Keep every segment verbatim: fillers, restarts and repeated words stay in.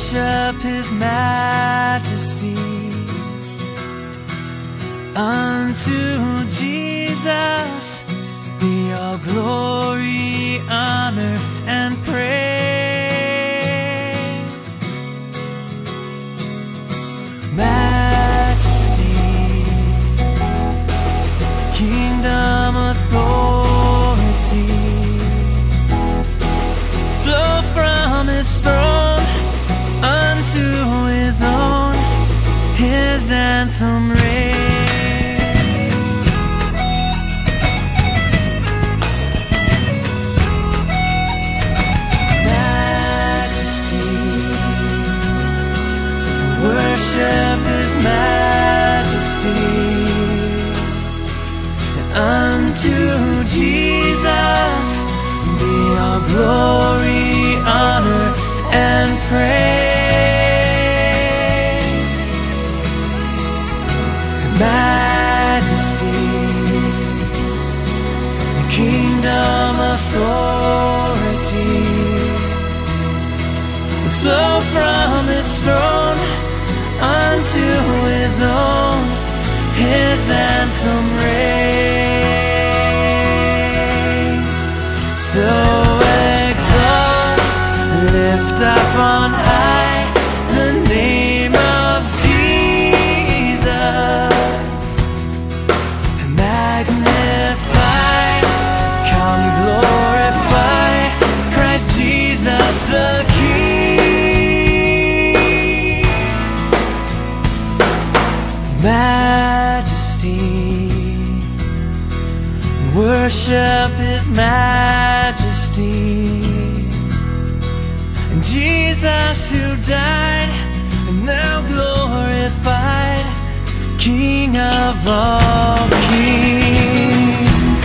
worship His majesty. Unto Jesus be all glory, honor, and praise. Majesty, kingdom, authority flow from His throne unto His own. His anthem reigns. Worship His majesty. And unto Jesus be all glory, honor, and praise. Majesty, kingdom, authority flow from His throne unto His own. His anthem reigns. So exalt, lift up on high the name of Jesus. Magnify, come glorify Christ Jesus the King. Majesty, worship His majesty. And Jesus who died and now glorified, King of all kings.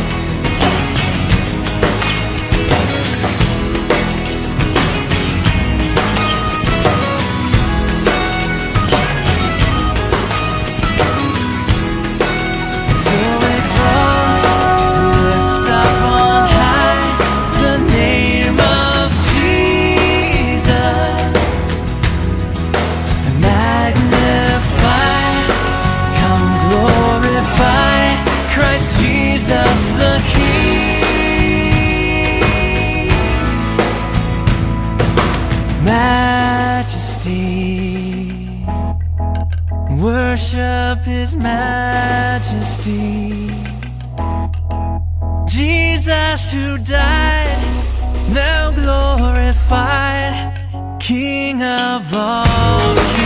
Jesus the King. Majesty, worship His majesty. Jesus who died, now glorified, King of all kings.